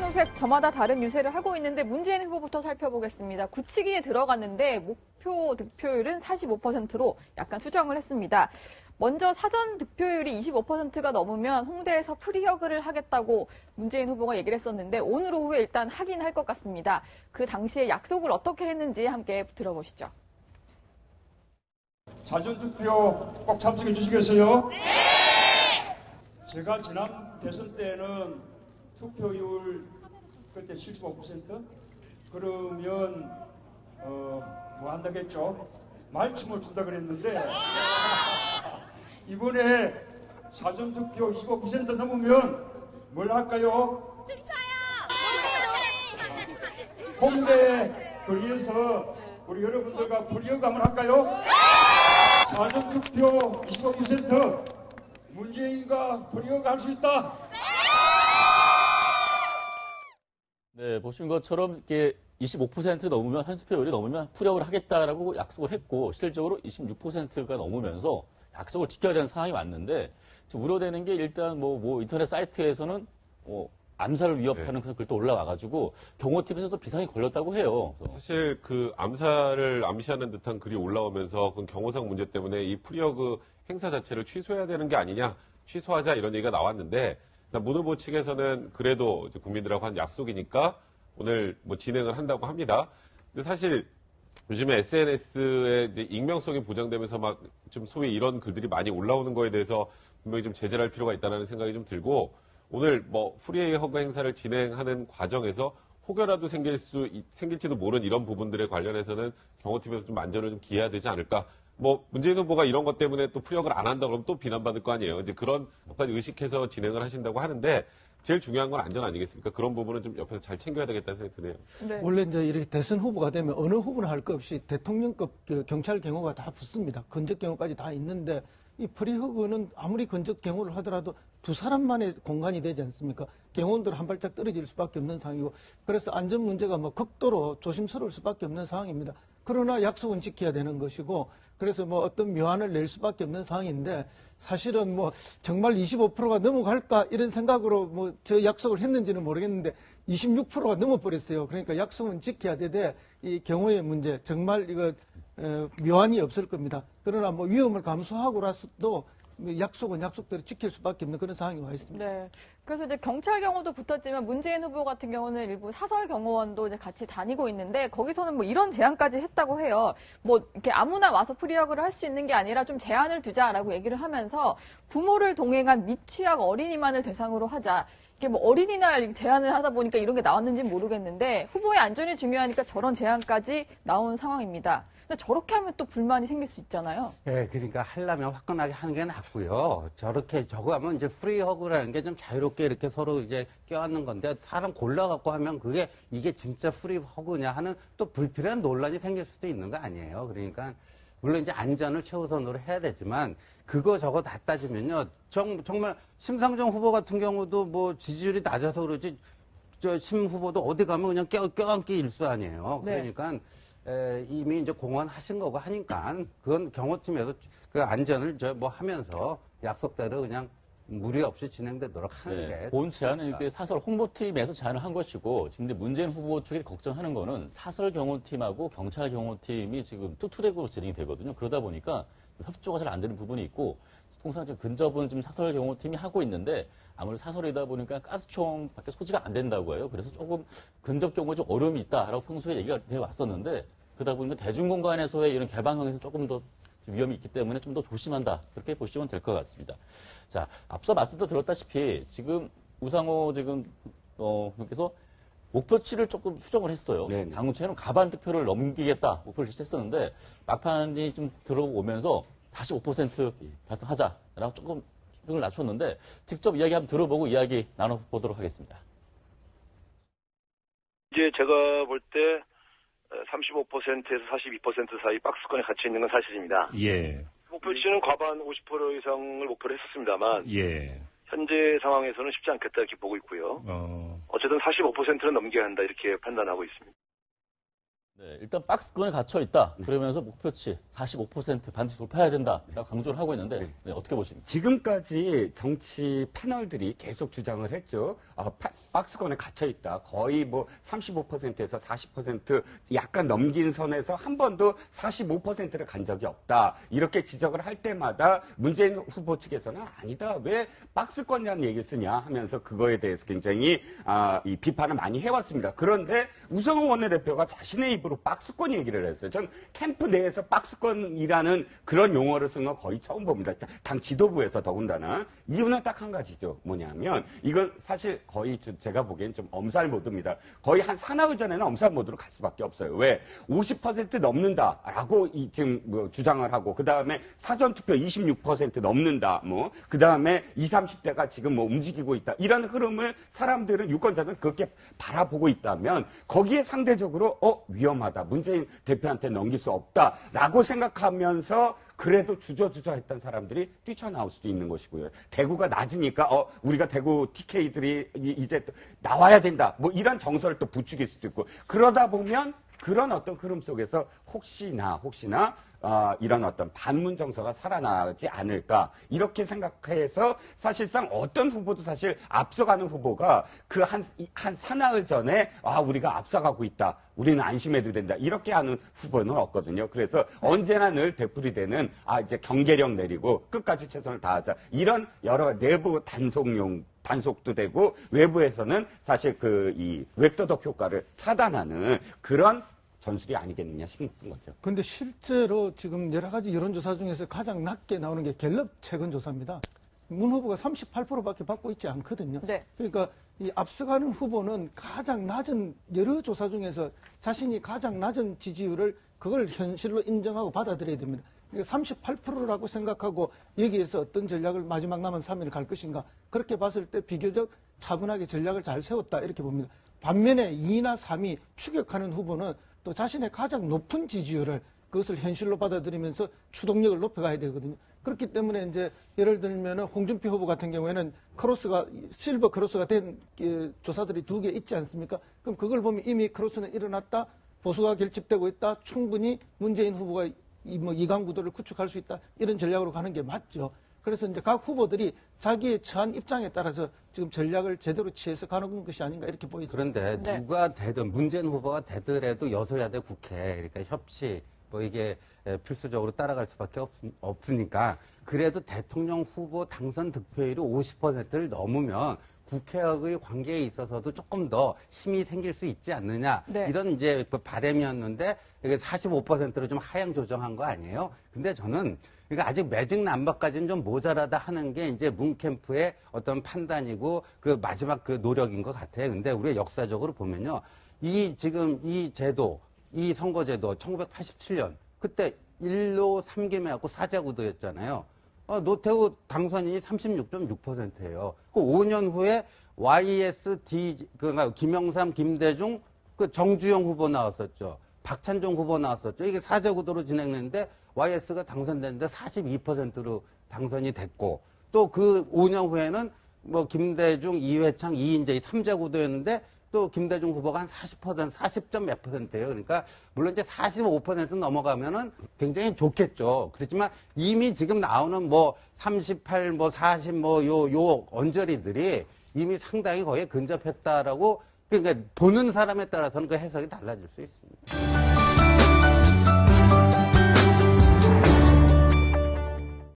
정책 저마다 다른 유세를 하고 있는데 문재인 후보부터 살펴보겠습니다. 굳히기에 들어갔는데 목표 득표율은 45%로 약간 수정을 했습니다. 먼저 사전 득표율이 25%가 넘으면 홍대에서 프리허그를 하겠다고 문재인 후보가 얘기를 했었는데 오늘 오후에 일단 하긴 할 것 같습니다. 그 당시에 약속을 어떻게 했는지 함께 들어보시죠. 사전 투표 꼭 참석해 주시겠어요? 네! 제가 지난 대선 때는 투표율 그때 75%? 그러면 뭐 한다겠죠? 말춤을 준다 그랬는데 이번에 사전 투표 25% 넘으면 뭘 할까요? 홍대 거리에서 우리 여러분들과 프리허그 한번 할까요? 사전 투표 25% 문재인과 프리허그 할 수 있다. 네, 보신 것처럼 이렇게 25% 넘으면 한투표율이 넘으면 프리허그를 하겠다라고 약속을 했고 실질적으로 26%가 넘으면서 약속을 지켜야 되는 상황이 왔는데 우려되는 게 일단 뭐 인터넷 사이트에서는 암살을 위협하는 그런 글도 올라와가지고 경호팀에서도 비상이 걸렸다고 해요. 사실 그 암살을 암시하는 듯한 글이 올라오면서 그 경호상 문제 때문에 이 프리허그 행사 자체를 취소해야 되는 게 아니냐, 취소하자 이런 얘기가 나왔는데 문 후보 측에서는 그래도 이제 국민들하고 한 약속이니까 오늘 뭐 진행을 한다고 합니다. 근데 사실 요즘에 SNS에 이제 익명성이 보장되면서 막 좀 소위 이런 글들이 많이 올라오는 거에 대해서 분명히 좀 제재를 할 필요가 있다는 생각이 좀 들고 오늘 뭐 프리허그 행사를 진행하는 과정에서 혹여라도 생길지도 모르는 이런 부분들에 관련해서는 경호팀에서 좀 안전을 좀 기해야 되지 않을까. 뭐 문재인 후보가 이런 것 때문에 또 프리허그를 안 한다 그러면 또 비난받을 거 아니에요. 이제 그런 것까지 의식해서 진행을 하신다고 하는데 제일 중요한 건 안전 아니겠습니까? 그런 부분은 좀 옆에서 잘 챙겨야 되겠다는 생각이 드네요. 네. 원래 이제 이렇게 대선 후보가 되면 어느 후보나 할 것 없이 대통령급 경찰 경호가 다 붙습니다. 건적 경호까지 다 있는데 이 프리허그는 아무리 건적 경호를 하더라도 두 사람만의 공간이 되지 않습니까? 경호원들 한 발짝 떨어질 수밖에 없는 상황이고 그래서 안전 문제가 뭐 극도로 조심스러울 수밖에 없는 상황입니다. 그러나 약속은 지켜야 되는 것이고 그래서 뭐 어떤 묘안을 낼 수밖에 없는 상황인데 사실은 뭐 정말 25%가 넘어갈까 이런 생각으로 뭐 저 약속을 했는지는 모르겠는데 26%가 넘어버렸어요. 그러니까 약속은 지켜야 되되 이 경호의 문제 정말 이거 묘안이 없을 겁니다. 그러나 뭐 위험을 감수하고라도 약속은 약속대로 지킬 수밖에 없는 그런 상황이 와 있습니다. 네. 그래서 이제 경찰 경호도 붙었지만 문재인 후보 같은 경우는 일부 사설 경호원도 이제 같이 다니고 있는데 거기서는 뭐 이런 제안까지 했다고 해요. 뭐 이렇게 아무나 와서 프리허그를 할 수 있는 게 아니라 좀 제한을 두자라고 얘기를 하면서 부모를 동행한 미취학 어린이만을 대상으로 하자. 이게 뭐 어린이날 제안을 하다 보니까 이런 게 나왔는지 모르겠는데 후보의 안전이 중요하니까 저런 제안까지 나온 상황입니다. 근데 저렇게 하면 또 불만이 생길 수 있잖아요. 네, 그러니까 하려면 화끈하게 하는 게 낫고요. 저거 하면 이제 프리허그라는 게 좀 자유롭게 이렇게 서로 이제 껴안는 건데 사람 골라갖고 하면 이게 진짜 프리허그냐 하는 또 불필요한 논란이 생길 수도 있는 거 아니에요. 그러니까 물론 이제 안전을 최우선으로 해야 되지만 그거 저거 다 따지면요. 정말 심상정 후보 같은 경우도 뭐 지지율이 낮아서 그러지 심 후보도 어디 가면 그냥 껴안기 일수 아니에요. 네. 그러니까 이미 이제 공언하신 거고 하니까 그건 경호팀에서 그 안전을 하면서 약속대로 그냥 무리 없이 진행되도록 하는 게. 본 제안은 이렇게 사설 홍보팀에서 제안을 한 것이고, 근데 문재인 후보 측이 걱정하는 거는 사설 경호팀하고 경찰 경호팀이 지금 투트랙으로 진행이 되거든요. 그러다 보니까 협조가 잘 안 되는 부분이 있고, 통상 지금 근접은 지금 사설 경호팀이 하고 있는데, 아무래도 사설이다 보니까 가스총밖에 소지가 안 된다고 해요. 그래서 조금 근접 경호에 좀 어려움이 있다라고 평소에 얘기가 되어 왔었는데, 그러다 보니까 대중공간에서의 이런 개방형에서 조금 더 위험이 있기 때문에 좀 더 조심한다. 그렇게 보시면 될 것 같습니다. 자, 앞서 말씀도 들었다시피 지금 우상호 그래서 목표치를 조금 수정을 했어요. 네네. 당초에는 가반 득표를 넘기겠다 목표를 제시했었는데 막판이 좀 들어오면서 45% 달성하자라고 조금 기준을 낮췄는데 직접 이야기 한번 들어보고 이야기 나눠보도록 하겠습니다. 이제 제가 볼 때 35%에서 42% 사이 박스권에 갇혀 있는 건 사실입니다. 예. 목표치는 과반 50% 이상을 목표로 했었습니다만 예. 현재 상황에서는 쉽지 않겠다 이렇게 보고 있고요. 어쨌든 45%는 넘겨야 한다 이렇게 판단하고 있습니다. 네, 일단 박스권에 갇혀 있다. 그러면서 목표치 45% 반드시 돌파해야 된다라고 강조를 하고 있는데 네, 어떻게 보십니까? 지금까지 정치 패널들이 계속 주장을 했죠. 박스권에 갇혀 있다. 거의 뭐 35%에서 40% 약간 넘긴 선에서 한 번도 45%를 간 적이 없다. 이렇게 지적을 할 때마다 문재인 후보 측에서는 아니다. 왜 박스권이라는 얘기를 쓰냐 하면서 그거에 대해서 굉장히 이 비판을 많이 해왔습니다. 그런데 우성호 원내대표가 자신의 입으로 박스권 얘기를 했어요. 전 캠프 내에서 박스권이라는 그런 용어를 쓴 건 거의 처음 봅니다. 당 지도부에서 더군다나. 이유는 딱 한 가지죠. 뭐냐면 이건 사실 거의 제가 보기엔 좀 엄살 모드입니다. 거의 한 사나흘 전에는 엄살 모드로 갈 수밖에 없어요. 왜? 50% 넘는다라고 지금 뭐 주장을 하고 그 다음에 사전투표 26% 넘는다. 뭐 그 다음에 20, 30대가 지금 뭐 움직이고 있다. 이런 흐름을 사람들은 유권자들은 그렇게 바라보고 있다면 거기에 상대적으로 위험하다. 문재인 대표한테 넘길 수 없다라고 생각하면서 그래도 주저주저했던 사람들이 뛰쳐나올 수도 있는 것이고요. 대구가 낮으니까 우리가 대구 TK들이 이제 나와야 된다. 뭐 이런 정서를 또 부추길 수도 있고 그러다 보면 그런 어떤 흐름 속에서 혹시나 이런 어떤 반문 정서가 살아나지 않을까 이렇게 생각해서 사실상 어떤 후보도 사실 앞서가는 후보가 그 한 사나흘 전에 우리가 앞서가고 있다. 우리는 안심해도 된다. 이렇게 하는 후보는 없거든요. 그래서 언제나 늘 되풀이되는 이제 경계력 내리고 끝까지 최선을 다하자. 이런 여러 내부 단속도 되고 외부에서는 사실 이 웹도덕 효과를 차단하는 그런 전술이 아니겠느냐 싶은 거죠. 그런데 실제로 지금 여러 가지 여론조사 중에서 가장 낮게 나오는 게 갤럽 최근 조사입니다. 문 후보가 38%밖에 받고 있지 않거든요. 네. 그러니까 이 앞서가는 후보는 가장 낮은 여러 조사 중에서 자신이 가장 낮은 지지율을 그걸 현실로 인정하고 받아들여야 됩니다. 그러니까 38%라고 생각하고 여기에서 어떤 전략을 마지막 남은 3일을 갈 것인가 그렇게 봤을 때 비교적 차분하게 전략을 잘 세웠다 이렇게 봅니다. 반면에 2나 3위 추격하는 후보는 또 자신의 가장 높은 지지율을 그것을 현실로 받아들이면서 추동력을 높여가야 되거든요. 그렇기 때문에 이제 예를 들면 홍준표 후보 같은 경우에는 실버 크로스가 된 조사들이 2개 있지 않습니까? 그럼 그걸 보면 이미 크로스는 일어났다, 보수가 결집되고 있다, 충분히 문재인 후보가 이강 구도를 구축할 수 있다 이런 전략으로 가는 게 맞죠. 그래서 이제 각 후보들이 자기의 처한 입장에 따라서 지금 전략을 제대로 취해서 가는 것이 아닌가 이렇게 보이죠. 그런데 네. 누가 되든 문재인 후보가 되더라도 여소야대 국회 그러니까 협치 이게 필수적으로 따라갈 수밖에 없으니까 그래도 대통령 후보 당선 득표율이 50%를 넘으면 국회하고의 관계에 있어서도 조금 더 힘이 생길 수 있지 않느냐 네. 이런 이제 바람이었는데 이게 45%로 좀 하향 조정한 거 아니에요? 근데 저는 그러니까 아직 매직 남바까지는 좀 모자라다 하는 게 이제 문 캠프의 어떤 판단이고 그 마지막 그 노력인 것 같아요. 근데 우리가 역사적으로 보면요, 지금 이 제도, 이 선거제도 1987년 그때 1로 3개매하고 사자구도였잖아요. 노태우 당선인이 36.6%예요. 그 5년 후에 YSD 그러니까 김영삼, 김대중, 그 정주영 후보 나왔었죠. 박찬종 후보 나왔었죠. 이게 사자구도로 진행했는데 YS가 당선됐는데 42%로 당선이 됐고 또 그 5년 후에는 뭐 김대중, 이회창, 이인재 3자구도였는데 또 김대중 후보가 한 40%, 40점 몇 %예요. 그러니까 물론 이제 45% 넘어가면은 굉장히 좋겠죠. 그렇지만 이미 지금 나오는 뭐 38, 뭐 40, 뭐 요 언저리들이 이미 상당히 거의 근접했다라고 그러니까 보는 사람에 따라서는 그 해석이 달라질 수 있습니다.